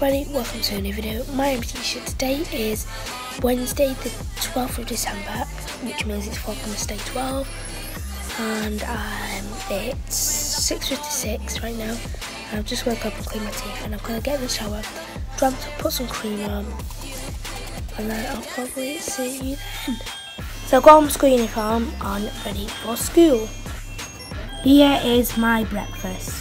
everybody, welcome to a new video. My name is Tisha. Today is Wednesday the 12th of December, which means it's Vlogmas Day 12, and it's 6:56 right now. I've just woke up and cleaned my teeth, and I'm going to get in the shower, put some cream on, and then I'll probably see you then. So I've got on my school uniform on, ready for school. Here is my breakfast.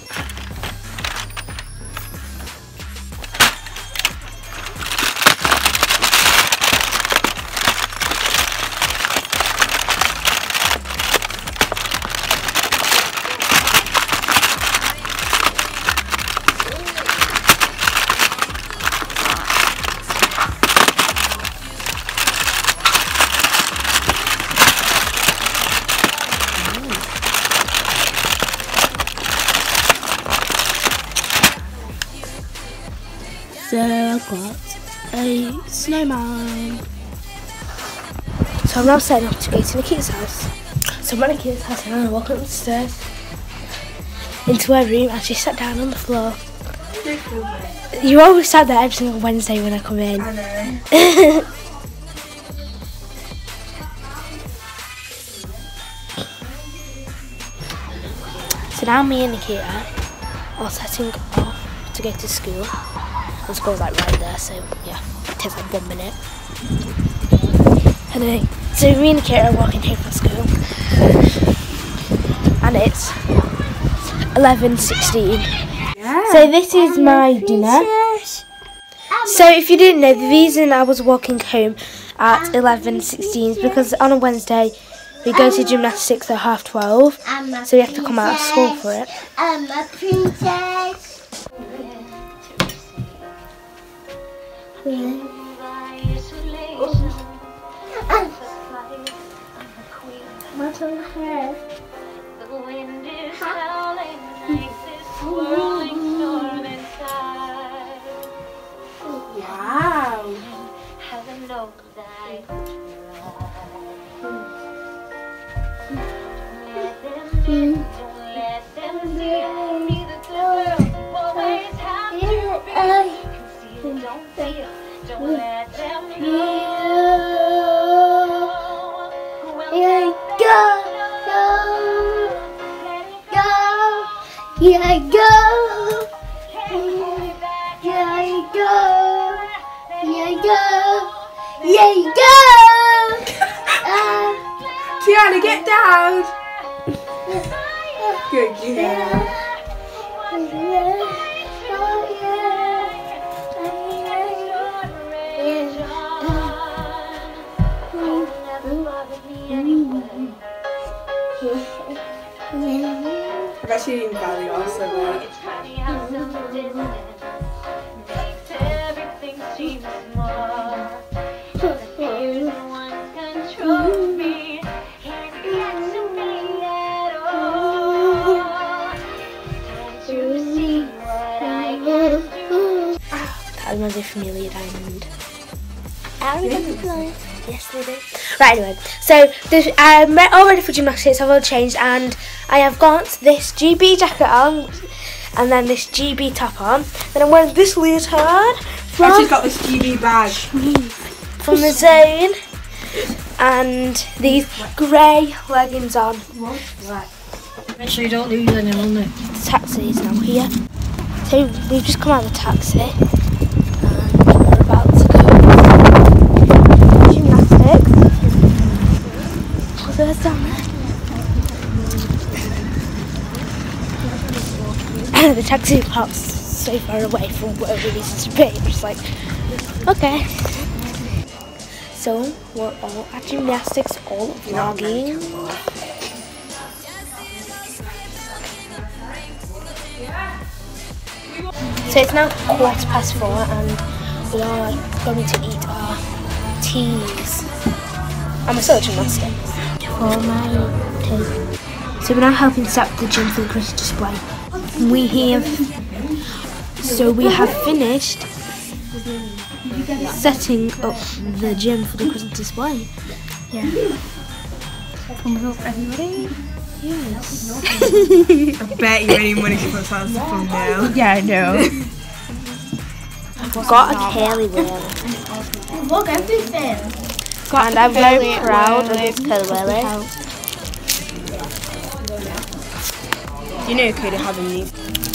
So I've got a snowman. So I'm now setting off to go to Nikita's house. So I'm at Nikita's house and I walk up the stairs into her room and she sat down on the floor. You always sat there every single Wednesday when I come in. I know. So now me and Nikita are setting off to go to school. The school's like right there, so yeah, it takes like 1 minute. Anyway, so me and Nikita are walking here from school, and it's 11:16. Yeah. So this is my dinner. So if you didn't know, the reason I was walking home at 11:16 is because on a Wednesday we go to gymnastics at 12:30, so we have to come out of school for it. I'm a princess. What's on her? The wind is howling like this swirling storm inside. Wow. Heaven knows I don't let them see me the girl always have to be. Conceal, don't feel, don't let them know. Here I go. Here I go. Here I go. Here I go. Tiana, get down. Good girl. I've actually been badly also there. It's funny how some distance makes everything seem small. But there's no one control me. Can't get to me at all. Time to see what I can do. That reminds me of Amelia Diamond. I remember the line. Yes, they do. Right, anyway, so I'm all ready for gymnastics. I've all changed, and I have got this GB jacket on, and then this GB top on. Then I'm wearing this leotard She's got this GB bag. from the Zone, and these grey leggings on. Right. Make sure you don't lose any money. The taxi is now here. So we've just come out of the taxi, and we're about to go gymnastics. So there's down there. The taxi parks so far away from where we need to be. We're just like, okay. So we're all at gymnastics, all vlogging. So it's now 4:15 and we are going to eat our teas. I'm still at gymnastics. For my tea. So we're now helping set up the gym for the Christmas display. We have finished setting up the gym for the Christmas display. Yeah. Thumbs up, everybody. Yes. I bet you're any money to put that as a thumbnail. Yeah, I know. got a curly wheel. Look, everything. And I'm very proud of this curly wheel. You know, Cody having these.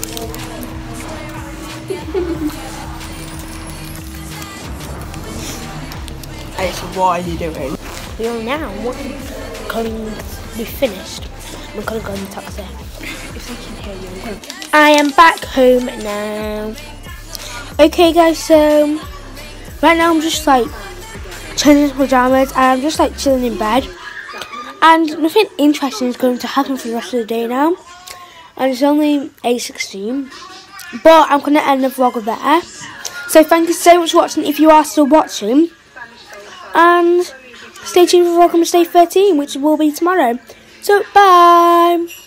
Alexa, what are you doing? We are now going to be finished. I'm going to go in the taxi. If they can hear you, I'm going to... I am back home now. Okay guys, so right now I'm just like changing into pajamas and I'm just like chilling in bed. And nothing interesting is going to happen for the rest of the day now. And it's only 8:16. But I'm going to end the vlog there. So thank you so much for watching if you are still watching. And stay tuned for Vlogmas Day 13, which will be tomorrow. So bye!